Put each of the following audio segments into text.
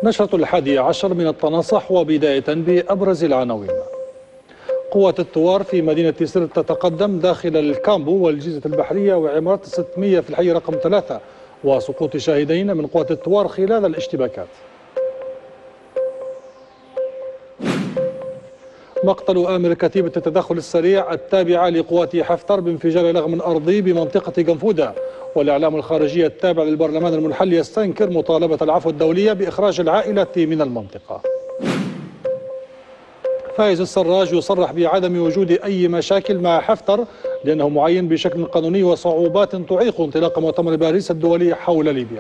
نشرة 11 من التناصح، وبداية بأبرز العناوين. قوات الثوار في مدينة سرت تتقدم داخل الكامبو والجيزة البحرية وعمارة 600 في الحي رقم 3، وسقوط شاهدين من قوات الثوار خلال الاشتباكات. مقتل آمر كتيبة التدخل السريع التابعة لقوات حفتر بانفجار لغم أرضي بمنطقة قنفودة، والإعلام الخارجي التابع للبرلمان المنحل يستنكر مطالبة العفو الدولية بإخراج العائلة من المنطقة. فايز السراج يصرح بعدم وجود أي مشاكل مع حفتر لأنه معين بشكل قانوني وصعوبات تعيق انطلاق مؤتمر باريس الدولي حول ليبيا.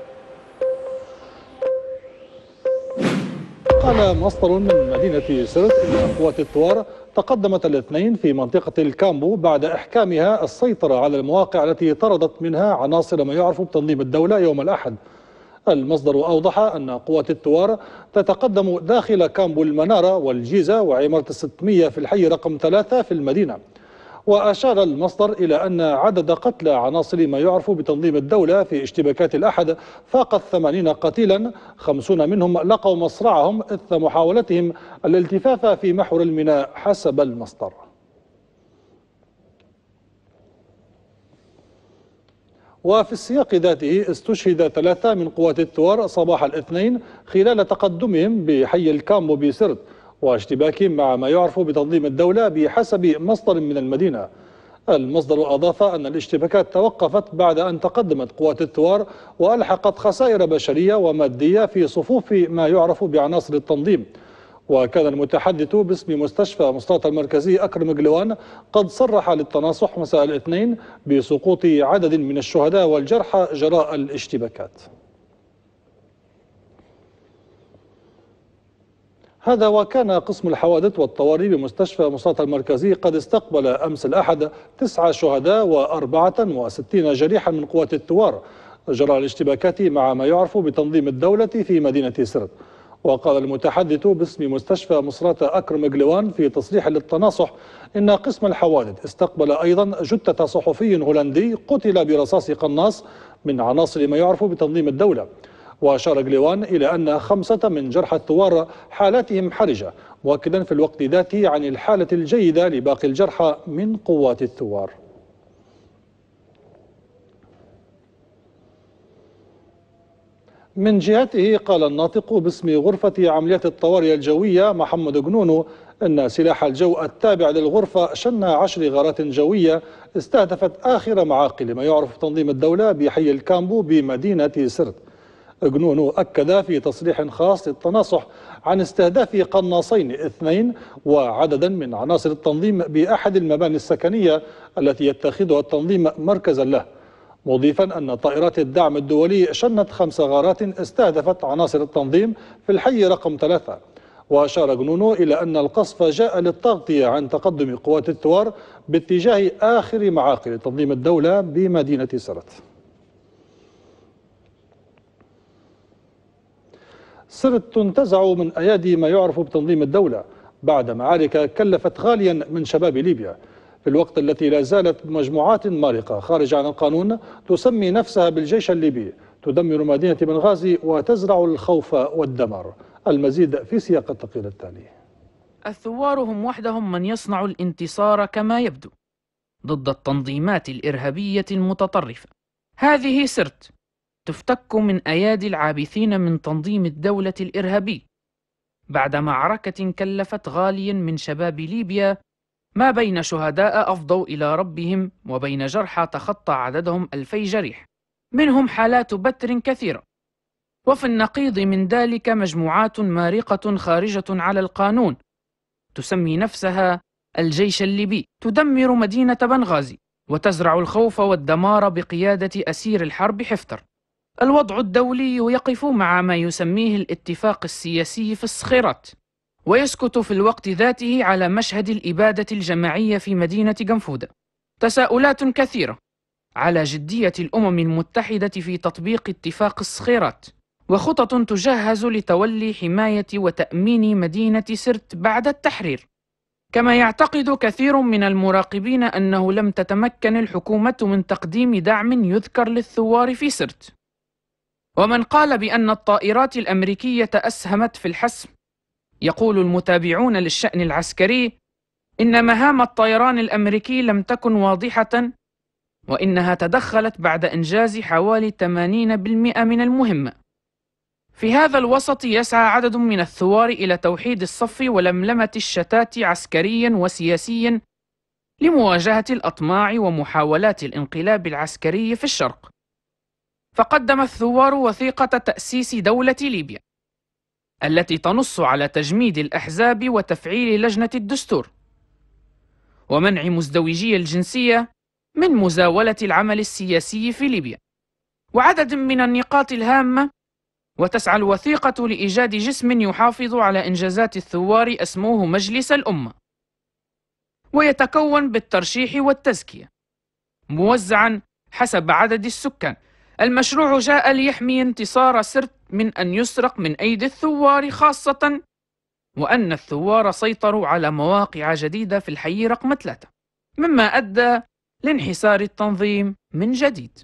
قال مصدر من مدينة سرت إن قوات الثوار تقدمت الاثنين في منطقة الكامبو بعد إحكامها السيطرة على المواقع التي طردت منها عناصر ما يعرف بتنظيم الدولة يوم الأحد. المصدر أوضح أن قوات الثوار تتقدم داخل كامبو المنارة والجيزة وعمارة 600 في الحي رقم 3 في المدينة. وأشار المصدر إلى أن عدد قتلى عناصر ما يعرف بتنظيم الدولة في اشتباكات الأحد فاق 80 قتيلا، 50 منهم لقوا مصرعهم إثر محاولتهم الالتفاف في محور الميناء حسب المصدر. وفي السياق ذاته استشهد 3 من قوات الثوار صباح الاثنين خلال تقدمهم بحي الكامبو بسرت واشتباكهم مع ما يعرف بتنظيم الدولة بحسب مصدر من المدينة. المصدر أضاف أن الاشتباكات توقفت بعد أن تقدمت قوات الثوار وألحقت خسائر بشرية ومادية في صفوف ما يعرف بعناصر التنظيم. وكان المتحدث باسم مستشفى مصطفى المركزي أكرم قلوان قد صرح للتناصح مساء الاثنين بسقوط عدد من الشهداء والجرحى جراء الاشتباكات. هذا وكان قسم الحوادث والطوارئ بمستشفى مصطفى المركزي قد استقبل أمس الأحد 9 شهداء و64 جريحا من قوات الثوار جراء الاشتباكات مع ما يعرف بتنظيم الدولة في مدينة سرت. وقال المتحدث باسم مستشفى مصرات أكرم قلوان في تصريح للتناصح إن قسم الحوادث استقبل أيضا جثة صحفي هولندي قتل برصاص قناص من عناصر ما يعرف بتنظيم الدولة. وأشار قلوان إلى أن 5 من جرحى الثوار حالاتهم حرجة، مؤكدا في الوقت ذاته عن الحالة الجيدة لباقي الجرحى من قوات الثوار. من جهته قال الناطق باسم غرفة عمليات الطوارئ الجوية محمد قنونو أن سلاح الجو التابع للغرفة شن 10 غارات جوية استهدفت آخر معاقل ما يعرف تنظيم الدولة بحي الكامبو بمدينة سرت. قنونو أكد في تصريح خاص للتناصح عن استهداف قناصين 2 وعددا من عناصر التنظيم بأحد المباني السكنية التي يتخذها التنظيم مركزا له، مضيفا أن طائرات الدعم الدولي شنت 5 غارات استهدفت عناصر التنظيم في الحي رقم 3. وأشار قنونو إلى أن القصف جاء للتغطية عن تقدم قوات الثوار باتجاه آخر معاقل تنظيم الدولة بمدينة سرت. سرت تنتزع من أيادي ما يعرف بتنظيم الدولة بعد معارك كلفت غاليا من شباب ليبيا، في الوقت التي لا زالت مجموعات مارقة خارج عن القانون تسمي نفسها بالجيش الليبي تدمر مدينة بنغازي وتزرع الخوف والدمار. المزيد في سياق التقرير التالي. الثوار هم وحدهم من يصنع الانتصار كما يبدو ضد التنظيمات الإرهابية المتطرفة. هذه سرت تفتك من أيادي العابثين من تنظيم الدولة الإرهابي بعد معركة كلفت غاليا من شباب ليبيا ما بين شهداء أفضوا إلى ربهم وبين جرحى تخطى عددهم 2000 جريح، منهم حالات بتر كثيرة. وفي النقيض من ذلك مجموعات مارقة خارجة على القانون تسمي نفسها الجيش الليبي تدمر مدينة بنغازي وتزرع الخوف والدمار بقيادة أسير الحرب حفتر. الوضع الدولي يقف مع ما يسميه الاتفاق السياسي في الصخيرات، ويسكت في الوقت ذاته على مشهد الإبادة الجماعية في مدينة قنفودة. تساؤلات كثيرة على جدية الأمم المتحدة في تطبيق اتفاق الصخيرات، وخطط تجهز لتولي حماية وتأمين مدينة سرت بعد التحرير. كما يعتقد كثير من المراقبين أنه لم تتمكن الحكومة من تقديم دعم يذكر للثوار في سرت. ومن قال بأن الطائرات الأمريكية أسهمت في الحسم، يقول المتابعون للشأن العسكري إن مهام الطيران الأمريكي لم تكن واضحة، وإنها تدخلت بعد إنجاز حوالي 80% من المهمة. في هذا الوسط يسعى عدد من الثوار إلى توحيد الصف ولملمة الشتات عسكريا وسياسيا لمواجهة الأطماع ومحاولات الانقلاب العسكري في الشرق. فقدم الثوار وثيقة تأسيس دولة ليبيا التي تنص على تجميد الأحزاب وتفعيل لجنة الدستور ومنع مزدوجي الجنسية من مزاولة العمل السياسي في ليبيا وعدد من النقاط الهامة. وتسعى الوثيقة لإيجاد جسم يحافظ على إنجازات الثوار أسموه مجلس الأمة، ويتكون بالترشيح والتزكية موزعا حسب عدد السكان. المشروع جاء ليحمي انتصار سرت من أن يسرق من أيدي الثوار، خاصة وأن الثوار سيطروا على مواقع جديدة في الحي رقم 3، مما أدى لانحسار التنظيم من جديد.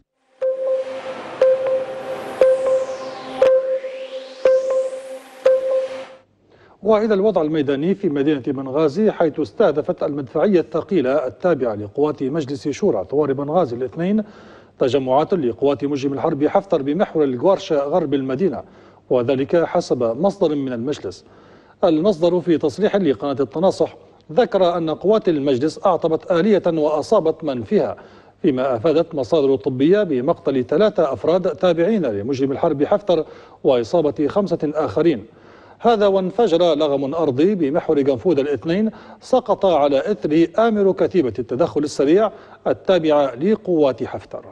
وإلى الوضع الميداني في مدينة بنغازي، حيث استهدفت المدفعية الثقيلة التابعة لقوات مجلس شورى ثوار بنغازي الاثنين تجمعات لقوات مجرم الحرب حفتر بمحور القوارشة غرب المدينة، وذلك حسب مصدر من المجلس. المصدر في تصريح لقناة التناصح ذكر أن قوات المجلس أعطبت آلية وأصابت من فيها، فيما أفادت مصادر طبية بمقتل 3 أفراد تابعين لمجرم الحرب حفتر وإصابة 5 آخرين. هذا وانفجر لغم أرضي بمحور قنفود الاثنين سقط على إثر آمر كتيبة التدخل السريع التابعة لقوات حفتر.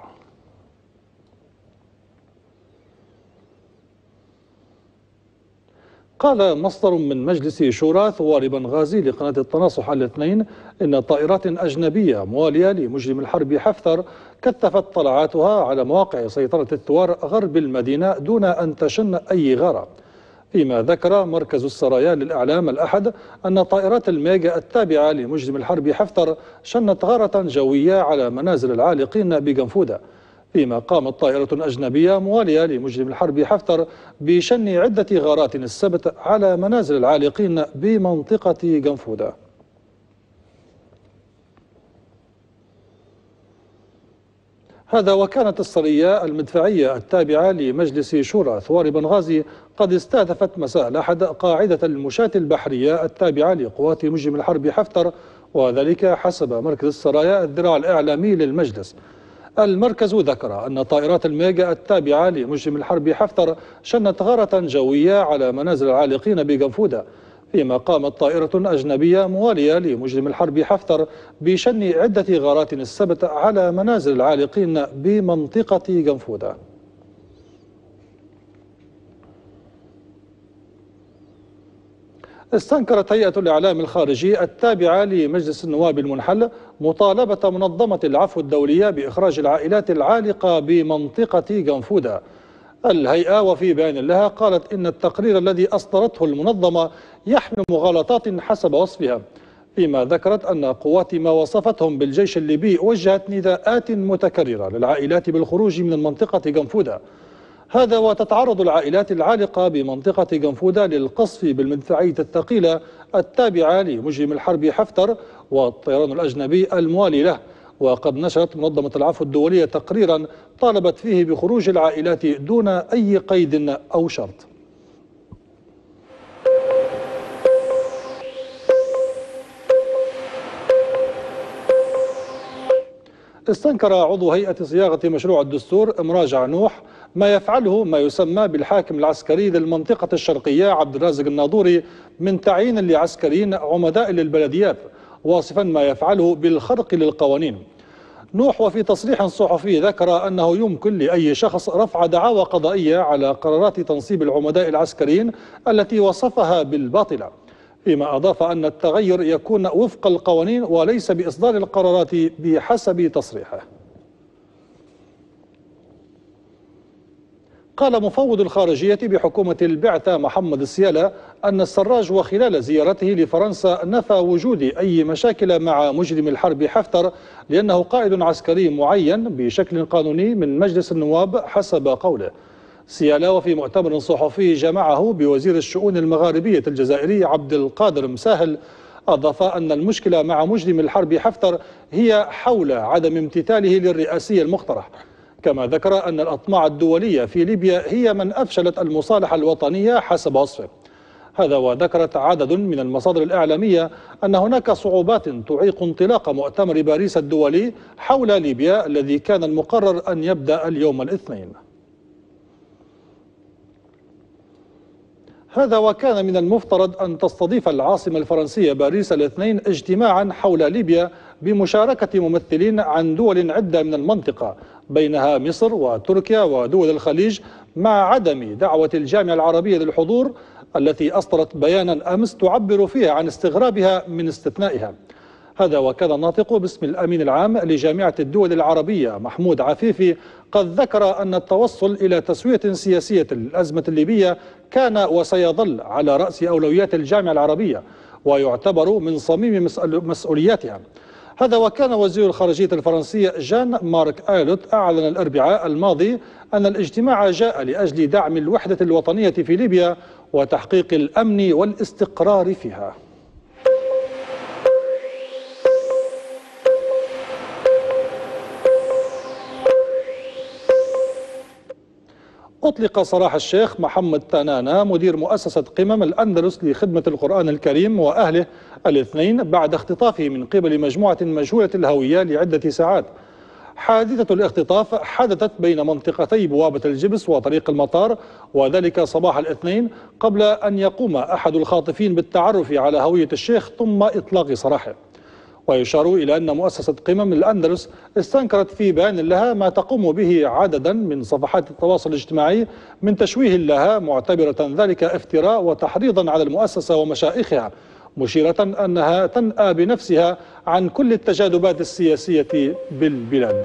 قال مصدر من مجلس شورى ثوار بنغازي لقناة التناصح الاثنين إن طائرات أجنبية موالية لمجرم الحرب حفتر كثفت طلعاتها على مواقع سيطرة الثوار غرب المدينة دون أن تشن أي غارة. فيما ذكر مركز السرايا للإعلام الأحد أن طائرات الميغ التابعة لمجرم الحرب حفتر شنت غارة جوية على منازل العالقين بقنفودة، فيما قامت طائرة أجنبية موالية لمجرم الحرب حفتر بشن عدة غارات السبت على منازل العالقين بمنطقة قنفودة. هذا وكانت السرية المدفعية التابعة لمجلس شورى ثوار بنغازي قد استهدفت مساء الأحد قاعدة المشاة البحرية التابعة لقوات مجرم الحرب حفتر، وذلك حسب مركز السرايا الذراع الإعلامي للمجلس. المركز ذكر أن طائرات الميغ التابعة لمجرم الحرب حفتر شنت غارة جوية على منازل العالقين بقنفودة، فيما قامت طائرة أجنبية موالية لمجرم الحرب حفتر بشن عدة غارات السبت على منازل العالقين بمنطقة قنفودة. استنكرت هيئة الإعلام الخارجي التابعة لمجلس النواب المنحل مطالبة منظمة العفو الدولية بإخراج العائلات العالقة بمنطقة قنفودة. الهيئة وفي بيان لها قالت إن التقرير الذي أصدرته المنظمة يحمل مغالطات حسب وصفها، فيما ذكرت أن قوات ما وصفتهم بالجيش الليبي وجهت نداءات متكررة للعائلات بالخروج من المنطقة قنفودة. هذا وتتعرض العائلات العالقة بمنطقة قنفودة للقصف بالمدفعية الثقيلة التابعة لمجرم الحرب حفتر والطيران الأجنبي الموالي له. وقد نشرت منظمة العفو الدولية تقريرا طالبت فيه بخروج العائلات دون أي قيد أو شرط. استنكر عضو هيئة صياغة مشروع الدستور مراجع نوح ما يفعله ما يسمى بالحاكم العسكري للمنطقة الشرقية عبد الرازق الناظوري من تعيين لعسكريين عمداء للبلديات، واصفا ما يفعله بالخرق للقوانين. نوح وفي تصريح صحفي ذكر أنه يمكن لأي شخص رفع دعاوى قضائية على قرارات تنصيب العمداء العسكريين التي وصفها بالباطلة، فيما أضاف أن التغير يكون وفق القوانين وليس بإصدار القرارات بحسب تصريحه. قال مفوض الخارجية بحكومة البعثة محمد السيالة أن السراج وخلال زيارته لفرنسا نفى وجود أي مشاكل مع مجرم الحرب حفتر لأنه قائد عسكري معين بشكل قانوني من مجلس النواب حسب قوله. سيالا وفي مؤتمر صحفي جمعه بوزير الشؤون المغاربية الجزائري عبد القادر مساهل، أضاف أن المشكلة مع مجرم الحرب حفتر هي حول عدم امتثاله للرئاسي المقترح. كما ذكر أن الأطماع الدولية في ليبيا هي من أفشلت المصالحة الوطنية حسب وصفه. هذا وذكرت عدد من المصادر الإعلامية أن هناك صعوبات تعيق انطلاق مؤتمر باريس الدولي حول ليبيا الذي كان المقرر أن يبدأ اليوم الاثنين. هذا وكان من المفترض أن تستضيف العاصمة الفرنسية باريس الاثنين اجتماعا حول ليبيا بمشاركة ممثلين عن دول عدة من المنطقة بينها مصر وتركيا ودول الخليج، مع عدم دعوة الجامعة العربية للحضور التي أصدرت بيانا أمس تعبر فيها عن استغرابها من استثنائها. هذا وكان الناطق باسم الأمين العام لجامعة الدول العربية محمود عفيفي قد ذكر أن التوصل إلى تسوية سياسية للأزمة الليبية كان وسيظل على رأس أولويات الجامعة العربية ويعتبر من صميم مسؤولياتها. هذا وكان وزير الخارجية الفرنسي جان مارك آيلوت أعلن الأربعاء الماضي أن الاجتماع جاء لأجل دعم الوحدة الوطنية في ليبيا وتحقيق الأمن والاستقرار فيها. أطلق صلاح الشيخ محمد تنانا مدير مؤسسة قمم الأندلس لخدمة القرآن الكريم وأهله الاثنين بعد اختطافه من قبل مجموعة مجهولة الهوية لعدة ساعات. حادثة الاختطاف حدثت بين منطقتي بوابة الجبس وطريق المطار، وذلك صباح الاثنين قبل أن يقوم أحد الخاطفين بالتعرف على هوية الشيخ ثم إطلاق سراحه. ويشار إلى أن مؤسسة قمم الأندلس استنكرت في بيان لها ما تقوم به عددا من صفحات التواصل الاجتماعي من تشويه لها، معتبرة ذلك افتراء وتحريضا على المؤسسة ومشايخها، مشيرة أنها تنأى بنفسها عن كل التجاذبات السياسية بالبلاد.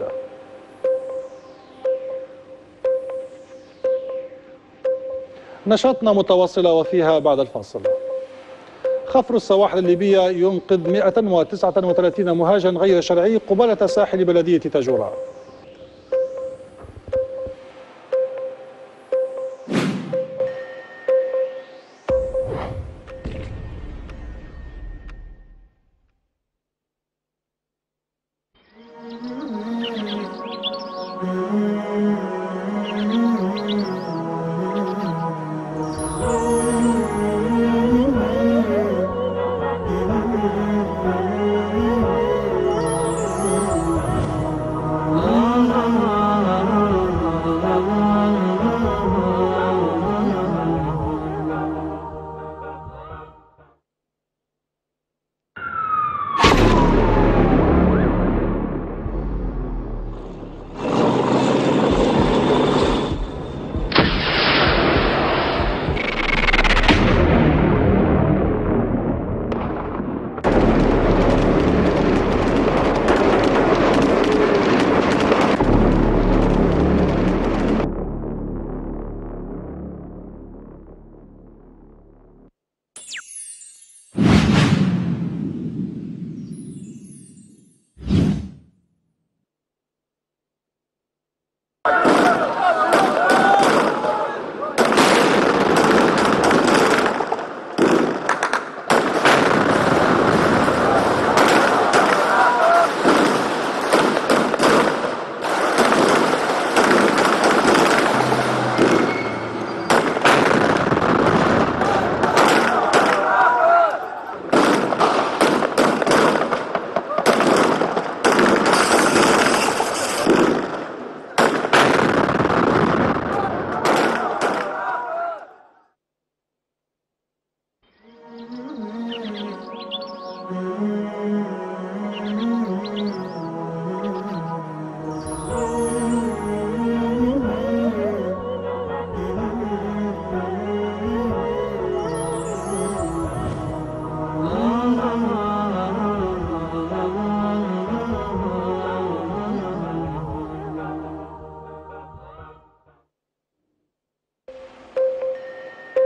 نشاطنا متواصلة وفيها بعد الفاصل. خفر السواحل الليبية ينقذ 139 مهاجا غير شرعي قبالة ساحل بلدية تاجورا.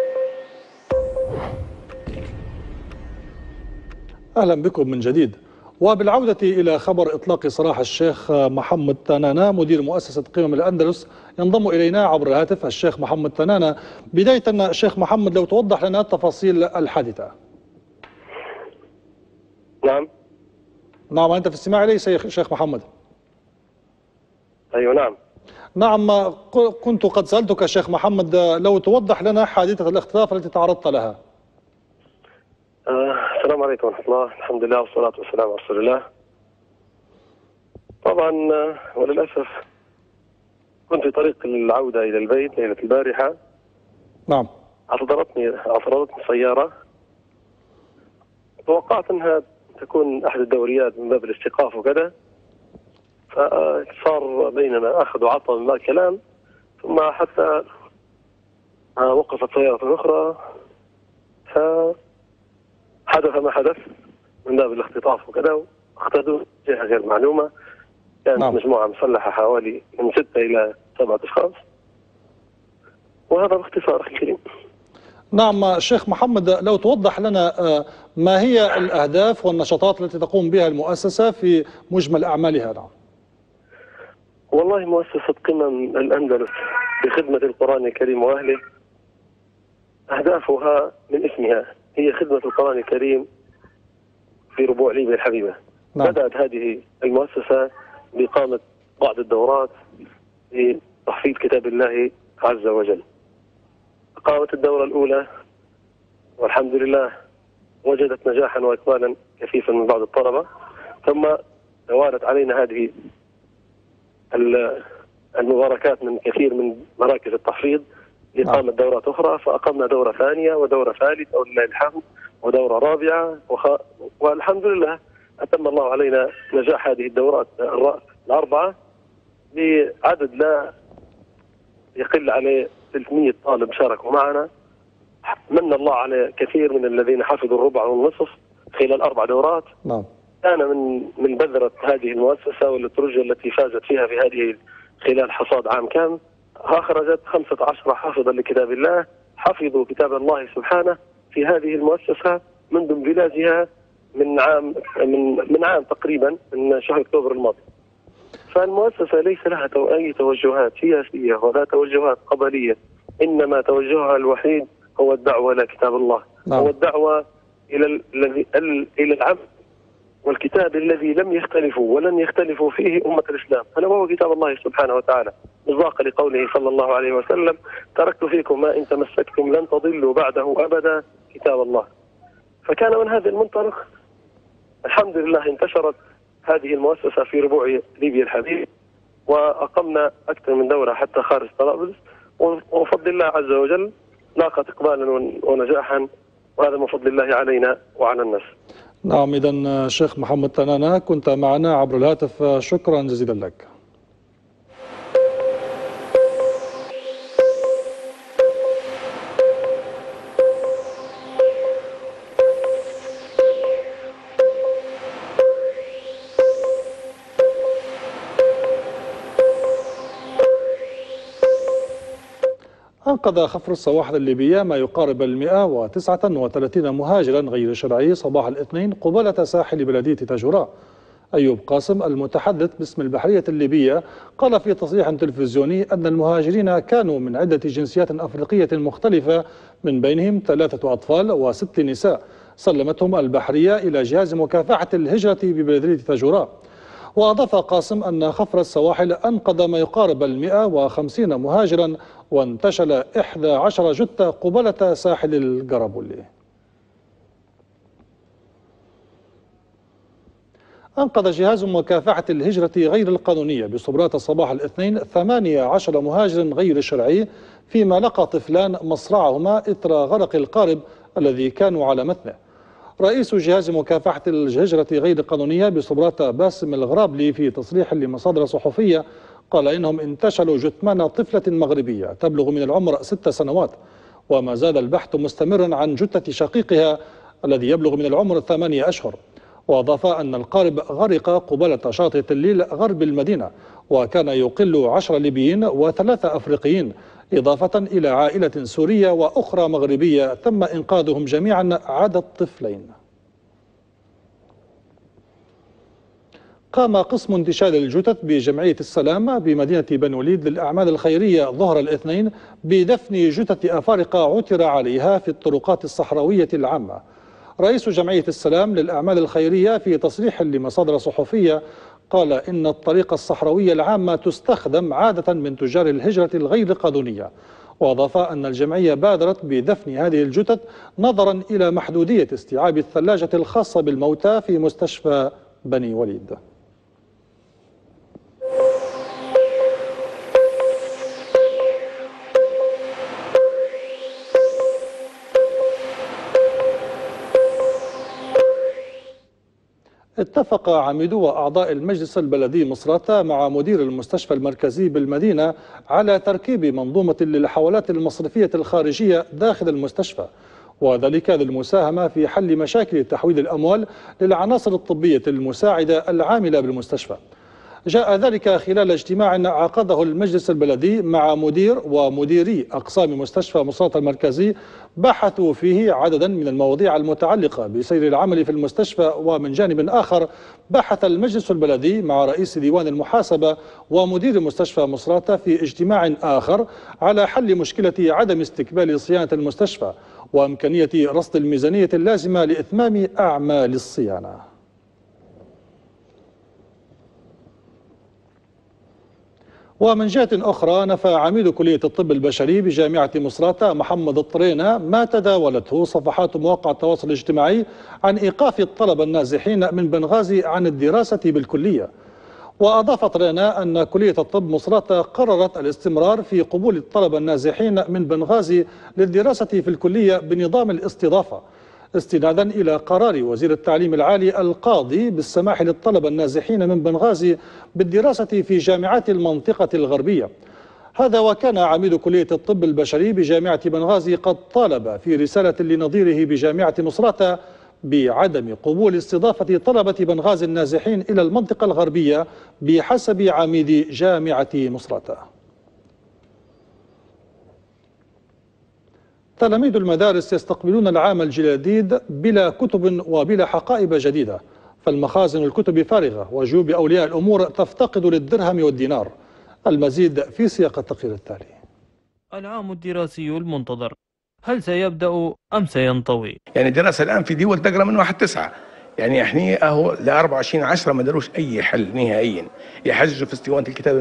أهلا بكم من جديد. وبالعودة إلى خبر إطلاق سراح الشيخ محمد تنانة مدير مؤسسة قمم الأندلس، ينضم إلينا عبر الهاتف الشيخ محمد تنانة. بداية الشيخ محمد، لو توضح لنا تفاصيل الحادثة. نعم أنت في استماع إلي شيخ محمد؟ أيوة نعم. نعم، كنت قد سألتك شيخ محمد لو توضح لنا حادثة الاختطاف التي تعرضت لها. السلام عليكم ورحمة الله. الحمد لله والصلاة والسلام على رسول الله. طبعا وللأسف كنت في طريق العودة إلى البيت ليلة البارحة. نعم. اعترضتني سيارة، توقعت أنها تكون أحد الدوريات من باب الاستيقاف وكذا، فصار بيننا أخذ وعطى من كلام، ثم حتى وقفت سيارة أخرى فحدث ما حدث من باب الاختطاف وكذا، واختدوا جهة غير معلومة. كانت مجموعة مسلحة حوالي من 6 إلى 7 أشخاص، وهذا باختصار أخي الكريم. نعم شيخ محمد، لو توضح لنا ما هي الأهداف والنشاطات التي تقوم بها المؤسسة في مجمل أعمالها؟ نعم. والله مؤسسة قمم الأندلس بخدمة القرآن الكريم وأهله، أهدافها من اسمها هي خدمة القرآن الكريم في ربوع ليبيا الحبيبة. نعم. بدأت هذه المؤسسة بإقامة بعض الدورات لتحفيظ كتاب الله عز وجل. قامت الدورة الأولى والحمد لله وجدت نجاحا وإقبالا كثيفا من بعض الطلبة، ثم توالت علينا هذه المباركات من كثير من مراكز التحفيظ لإقامة دورات أخرى، فأقمنا دورة ثانية ودورة ثالثة ولله الحمد ودورة رابعة، والحمد لله أتم الله علينا نجاح هذه الدورات الأربعة بعدد لا يقل عليه 300 طالب شاركوا معنا. من الله على كثير من الذين حفظوا الربع والنصف خلال 4 دورات. نعم. كان من بذرة هذه المؤسسة والترجة التي فازت فيها في هذه خلال حصاد عام كامل، أخرجت 15 حافظا لكتاب الله حفظوا كتاب الله سبحانه في هذه المؤسسة منذ انبلازها من عام تقريبا من شهر أكتوبر الماضي. فالمؤسسة ليس لها أي توجهات سياسية ولا توجهات قبلية، إنما توجهها الوحيد هو الدعوة إلى كتاب الله. نعم. هو الدعوة إلى العبد والكتاب الذي لم يختلفوا ولن يختلفوا فيه أمة الإسلام، ألا وهو كتاب الله سبحانه وتعالى، مصداقا لقوله صلى الله عليه وسلم: تركت فيكم ما إن تمسكتم لن تضلوا بعده أبدا كتاب الله. فكان من هذا المنطلق الحمد لله انتشرت هذه المؤسسة في ربوع ليبيا الحبيب، وأقمنا أكثر من دورة حتى خارج طرابلس، وفضل الله عز وجل لاقت إقبالا ونجاحا، وهذا من فضل الله علينا وعلى الناس. نعم، إذن شيخ محمد تنانة كنت معنا عبر الهاتف، شكرا جزيلا لك. أنقذ خفر السواحل الليبية ما يقارب 139 مهاجرا غير شرعي صباح الاثنين قبالة ساحل بلدية تاجوراء. أيوب قاسم المتحدث باسم البحرية الليبية قال في تصريح تلفزيوني أن المهاجرين كانوا من عدة جنسيات أفريقية مختلفة، من بينهم 3 أطفال و6 نساء، سلمتهم البحرية إلى جهاز مكافحة الهجرة ببلدية تاجوراء. وأضاف قاسم أن خفر السواحل أنقذ ما يقارب 150 مهاجرا وانتشل 11 جثة قبالة ساحل القربولي. أنقذ جهاز مكافحة الهجرة غير القانونية بصبرات صباح الاثنين 18 مهاجر غير شرعي، فيما لقى طفلان مصرعهما إثر غرق القارب الذي كانوا على متنه. رئيس جهاز مكافحة الهجرة غير القانونية بصبرات باسم الغرابلي في تصريح لمصادر صحفية قال إنهم انتشلوا جثمان طفلة مغربية تبلغ من العمر 6 سنوات، وما زال البحث مستمرا عن جثة شقيقها الذي يبلغ من العمر 8 أشهر. وأضاف أن القارب غرق قبالة شاطئ الليل غرب المدينة، وكان يقل 10 ليبيين و3 أفريقيين، إضافة إلى عائلة سورية وأخرى مغربية تم إنقاذهم جميعا عدا الطفلين. قام قسم انتشال الجثث بجمعية السلام بمدينة بني وليد للأعمال الخيرية ظهر الاثنين بدفن جثث أفارقة عثر عليها في الطرقات الصحراوية العامة. رئيس جمعية السلام للأعمال الخيرية في تصريح لمصادر صحفية قال إن الطريق الصحراوية العامة تستخدم عادة من تجار الهجرة الغير قانونية، وأضاف أن الجمعية بادرت بدفن هذه الجثث نظرا إلى محدودية استيعاب الثلاجة الخاصة بالموتى في مستشفى بني وليد. اتفق عميدو وأعضاء المجلس البلدي مصراتة مع مدير المستشفى المركزي بالمدينة على تركيب منظومة للحوالات المصرفية الخارجية داخل المستشفى، وذلك للمساهمة في حل مشاكل تحويل الأموال للعناصر الطبية المساعدة العاملة بالمستشفى. جاء ذلك خلال اجتماع عقده المجلس البلدي مع مدير ومديري أقسام مستشفى مصراتة المركزي بحثوا فيه عددا من المواضيع المتعلقة بسير العمل في المستشفى. ومن جانب آخر بحث المجلس البلدي مع رئيس ديوان المحاسبة ومدير مستشفى مصراتة في اجتماع آخر على حل مشكلة عدم استكمال صيانة المستشفى وإمكانية رصد الميزانية اللازمة لإتمام أعمال الصيانة. ومن جهة أخرى نفى عميد كلية الطب البشري بجامعة مصراتة محمد الطرينة ما تداولته صفحات مواقع التواصل الاجتماعي عن إيقاف الطلبة النازحين من بنغازي عن الدراسة بالكلية. وأضاف طرينة أن كلية الطب مصراتة قررت الاستمرار في قبول الطلبة النازحين من بنغازي للدراسة في الكلية بنظام الاستضافة، استنادا إلى قرار وزير التعليم العالي القاضي بالسماح للطلبة النازحين من بنغازي بالدراسة في جامعات المنطقة الغربية. هذا وكان عميد كلية الطب البشري بجامعة بنغازي قد طالب في رسالة لنظيره بجامعة مصراتة بعدم قبول استضافة طلبة بنغازي النازحين إلى المنطقة الغربية بحسب عميد جامعة مصراتة. تلاميذ المدارس يستقبلون العام الجديد بلا كتب وبلا حقائب جديدة، فالمخازن الكتب فارغة وجيوب أولياء الأمور تفتقد للدرهم والدينار. المزيد في سياق التقرير التالي. العام الدراسي المنتظر هل سيبدأ أم سينطوي؟ يعني الدراسة الآن في دول تقرأ من 1/9، يعني احنا اهو ل 24/10 ما داروش اي حل نهائيا، يحجزوا في اسطوانة الكتاب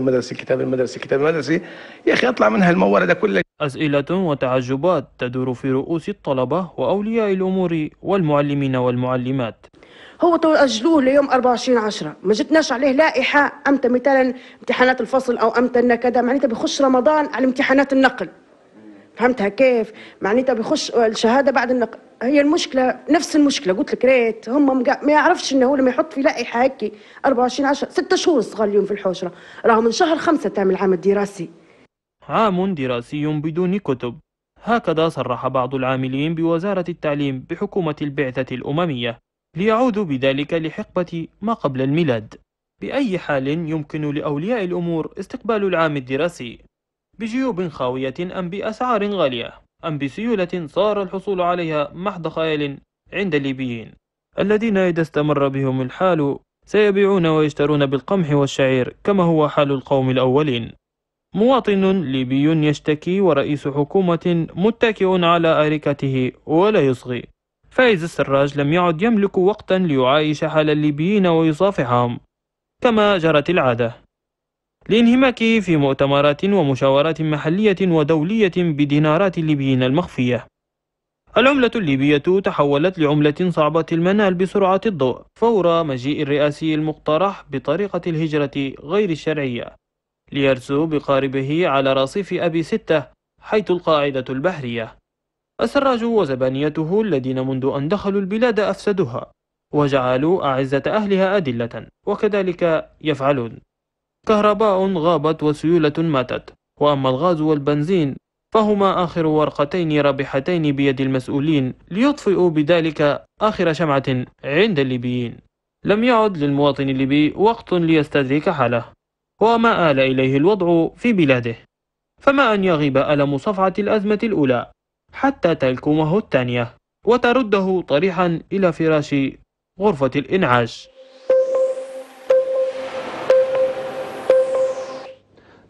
المدرسي يا اخي اطلع منها الموال ده كله. أسئلة وتعجبات تدور في رؤوس الطلبة وأولياء الأمور والمعلمين والمعلمات. هو أجلوه ليوم 24/10، ما جتناش عليه لائحة أمتى مثلا امتحانات الفصل أو أمتى كذا، معناتها بيخش رمضان على امتحانات النقل، فهمتها كيف؟ معناتها بيخش الشهادة بعد النقل. هي المشكلة نفس المشكلة، قلت لك ريت هم ما يعرفش انه هو لما يحط في لائحة هيك 24/10 6 شهور صغار اليوم في الحوشرة، راهو من شهر 5 تعمل العام الدراسي. عام دراسي بدون كتب، هكذا صرح بعض العاملين بوزارة التعليم بحكومة البعثة الأممية ليعودوا بذلك لحقبة ما قبل الميلاد. بأي حال يمكن لأولياء الأمور استقبال العام الدراسي؟ بجيوب خاوية أم بأسعار غالية أم بسيولة صار الحصول عليها محض خيال عند الليبيين الذين إذا استمر بهم الحال سيبيعون ويشترون بالقمح والشعير كما هو حال القوم الأولين. مواطن ليبي يشتكي ورئيس حكومة متكئ على أريكته ولا يصغي. فايز السراج لم يعد يملك وقتا ليعايش حال الليبيين ويصافحهم كما جرت العادة، لانهماكه في مؤتمرات ومشاورات محلية ودولية بدينارات الليبيين المخفية. العملة الليبية تحولت لعملة صعبة المنال بسرعة الضوء فور مجيء الرئاسي المقترح بطريقة الهجرة غير الشرعية ليرسو بقاربه على رصيف أبي 6 حيث القاعدة البحرية. السراج وزبانيته الذين منذ أن دخلوا البلاد أفسدوها وجعلوا أعزة أهلها أدلة، وكذلك يفعلون. كهرباء غابت وسيولة ماتت، وأما الغاز والبنزين فهما آخر ورقتين رابحتين بيد المسؤولين ليطفئوا بذلك آخر شمعة عند الليبيين. لم يعد للمواطن الليبي وقت ليستدرك حاله وما آل إليه الوضع في بلاده، فما أن يغيب ألم صفعة الأزمة الأولى حتى تلكمه الثانية وترده طريحا إلى فراش غرفة الإنعاش.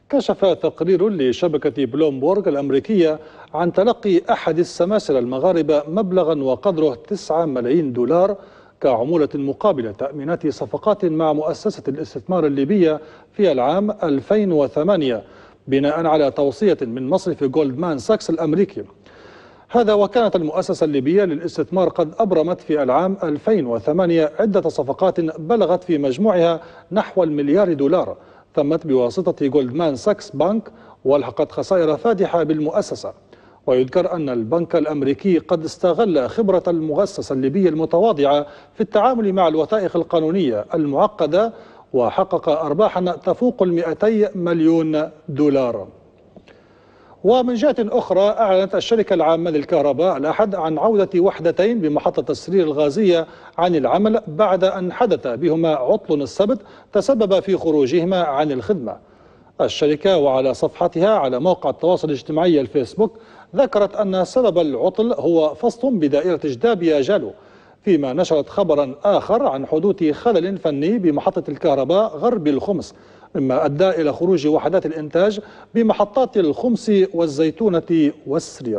كشف تقرير لشبكة بلومبورغ الأمريكية عن تلقي أحد السماسرة المغاربة مبلغا وقدره 9 ملايين دولار كعمولة مقابل تأمينات صفقات مع مؤسسة الاستثمار الليبية في العام 2008 بناء على توصية من مصرف جولدمان ساكس الأمريكي. هذا وكانت المؤسسة الليبية للاستثمار قد أبرمت في العام 2008 عدة صفقات بلغت في مجموعها نحو المليار دولار تمت بواسطة جولدمان ساكس بانك والحقت خسائر فادحة بالمؤسسة. ويذكر أن البنك الأمريكي قد استغل خبرة المؤسسة الليبية المتواضعة في التعامل مع الوثائق القانونية المعقدة وحقق أرباحا تفوق 200 مليون دولار. ومن جهة أخرى أعلنت الشركة العامة للكهرباء الأحد عن عودة وحدتين بمحطة السرير الغازية عن العمل بعد أن حدث بهما عطل السبت تسبب في خروجهما عن الخدمة. الشركة وعلى صفحتها على موقع التواصل الاجتماعي الفيسبوك ذكرت أن سبب العطل هو فصل بدائرة جدابيا جالو، فيما نشرت خبرا آخر عن حدوث خلل فني بمحطة الكهرباء غرب الخمس مما أدى إلى خروج وحدات الإنتاج بمحطات الخمس والزيتونة والسرير.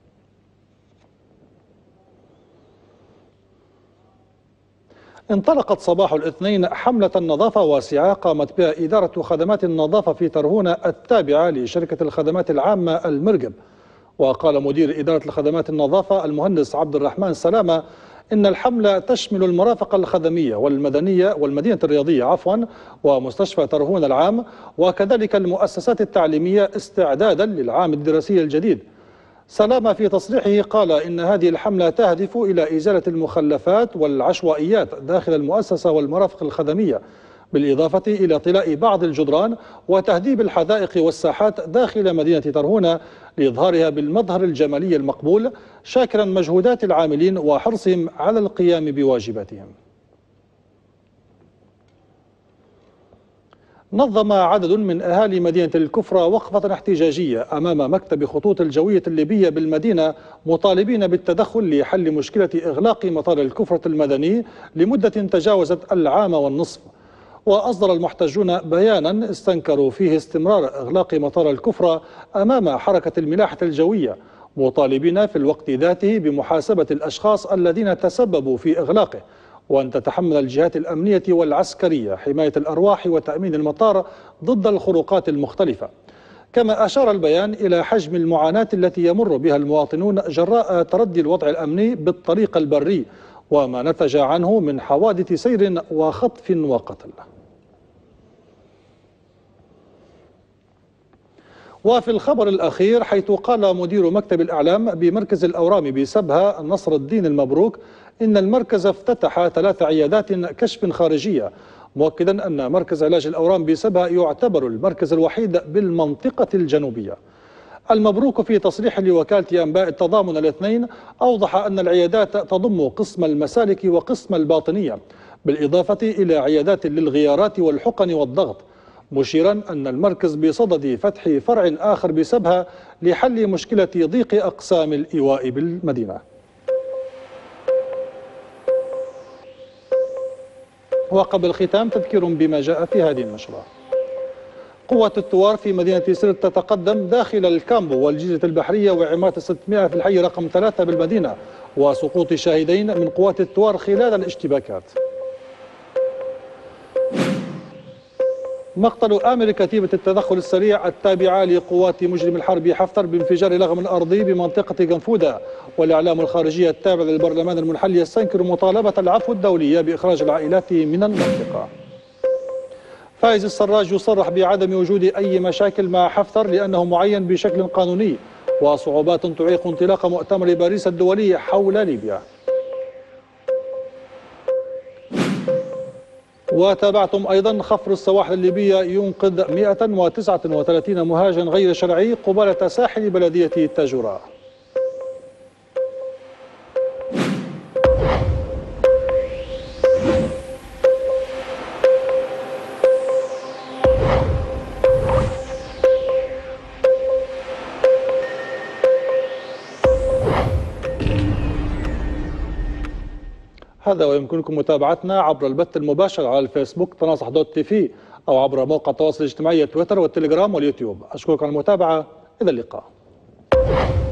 انطلقت صباح الاثنين حملة النظافة واسعة قامت بها إدارة خدمات النظافة في ترهونة التابعة لشركة الخدمات العامة المرقب. وقال مدير إدارة الخدمات النظافة المهندس عبد الرحمن سلامة إن الحملة تشمل المرافق الخدمية والمدينة الرياضية ومستشفى ترهونة العام وكذلك المؤسسات التعليمية استعدادا للعام الدراسي الجديد. سلامة في تصريحه قال إن هذه الحملة تهدف إلى إزالة المخلفات والعشوائيات داخل المؤسسة والمرافق الخدمية، بالإضافة إلى طلاء بعض الجدران وتهذيب الحدائق والساحات داخل مدينة ترهونة لإظهارها بالمظهر الجمالي المقبول، شاكرا مجهودات العاملين وحرصهم على القيام بواجباتهم. نظم عدد من أهالي مدينة الكفرة وقفة احتجاجية أمام مكتب خطوط الجوية الليبية بالمدينة مطالبين بالتدخل لحل مشكلة إغلاق مطار الكفرة المدني لمدة تجاوزت العام والنصف. وأصدر المحتجون بيانا استنكروا فيه استمرار إغلاق مطار الكفرة أمام حركة الملاحة الجوية، مطالبين في الوقت ذاته بمحاسبة الأشخاص الذين تسببوا في إغلاقه، وأن تتحمل الجهات الأمنية والعسكرية حماية الأرواح وتأمين المطار ضد الخروقات المختلفة. كما أشار البيان إلى حجم المعاناة التي يمر بها المواطنون جراء تردي الوضع الأمني بالطريق البري وما نتج عنه من حوادث سير وخطف وقتل. وفي الخبر الأخير، حيث قال مدير مكتب الإعلام بمركز الأورام بسبها نصر الدين المبروك إن المركز افتتح 3 عيادات كشف خارجية، مؤكدا أن مركز علاج الأورام بسبها يعتبر المركز الوحيد بالمنطقة الجنوبية. المبروك في تصريح لوكالة أنباء التضامن الاثنين أوضح أن العيادات تضم قسم المسالك وقسم الباطنية، بالإضافة إلى عيادات للغيارات والحقن والضغط، مشيرا أن المركز بصدد فتح فرع آخر بسبها لحل مشكلة ضيق أقسام الإيواء بالمدينة. وقبل الختام تذكير بما جاء في هذه النشرة. قوة الثوار في مدينة سرت تتقدم داخل الكامبو والجزيرة البحرية وعمارة 600 في الحي رقم 3 بالمدينة، وسقوط شاهدين من قوات الثوار خلال الاشتباكات. مقتل آمر كتيبة التدخل السريع التابعة لقوات مجرم الحرب حفتر بانفجار لغم أرضي بمنطقة جنفودة، والإعلام الخارجي التابع للبرلمان المنحل يستنكر مطالبة العفو الدولية بإخراج العائلات من المنطقة. فايز السراج يصرح بعدم وجود أي مشاكل مع حفتر لأنه معين بشكل قانوني، وصعوبات تعيق انطلاق مؤتمر باريس الدولي حول ليبيا. وتابعتم أيضا خفر السواحل الليبية ينقذ 139 مهاجر غير شرعي قبالة ساحل بلدية تاجوراء. هذا ويمكنكم متابعتنا عبر البث المباشر على الفيسبوك تناصح دوت تي في أو عبر مواقع التواصل الاجتماعي تويتر والتليجرام واليوتيوب. أشكركم على المتابعة، إلى اللقاء.